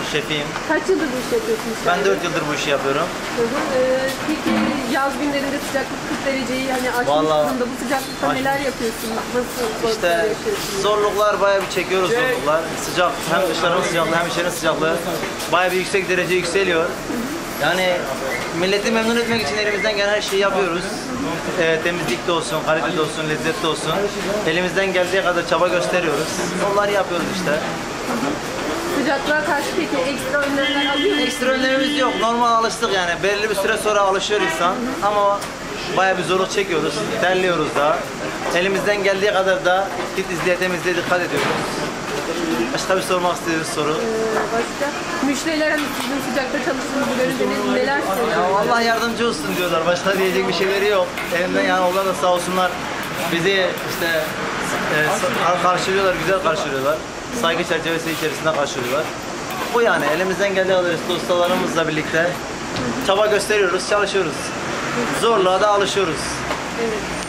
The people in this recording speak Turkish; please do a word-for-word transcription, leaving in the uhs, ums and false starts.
şefiyim. Kaç yıldır bu işi yapıyorsunuz? Ben dört yıldır bu işi yapıyorum. Hı hı. Ee, peki yaz günlerinde sıcaklık kırk dereceyi hani aşmış Vallahi- durumda bu sıcaklıkta Aş- neler yapıyorsunuz? Nasıl zorluklar İşte yaşıyorsunuz? zorluklar bayağı bir çekiyoruz zorluklar. Sıcak, hem dışarının sıcaklığı hem içerinin sıcaklığı bayağı bir yüksek derece yükseliyor. Yani milleti memnun etmek için elimizden gelen her şeyi yapıyoruz. Ee, temizlikte olsun, kalitede olsun, lezzetli olsun. Elimizden geldiği kadar çaba gösteriyoruz. Onları yapıyoruz işte. Sıcaklığa karşı peki ekstra önlemler alıyor musunuz? Ekstra önlemimiz yok. Normal alıştık yani. Belirli bir süre sonra alışıyor insan. Ama bayağı bir zorluk çekiyoruz. Terliyoruz da. Elimizden geldiği kadar da titizliğe, temizliğe dikkat ediyoruz. Başka bir sormak istediğiniz soru. Ee, başka? Müşteriler hani sizin sıcakta çalıştığınızı görünce ne- neler Ya söylüyorlar? Allah yardımcı olsun diyorlar. Başka diyecek bir şeyleri yok. Elimden yani onlar da sağ olsunlar. Bizi işte e, karşılıyorlar, güzel karşılıyorlar. Saygı çerçevesi içerisinde karşılıyorlar. Bu yani elimizden geldiği kadar işte ustalarımızla birlikte çaba gösteriyoruz, çalışıyoruz. Zorluğa da alışıyoruz. Evet.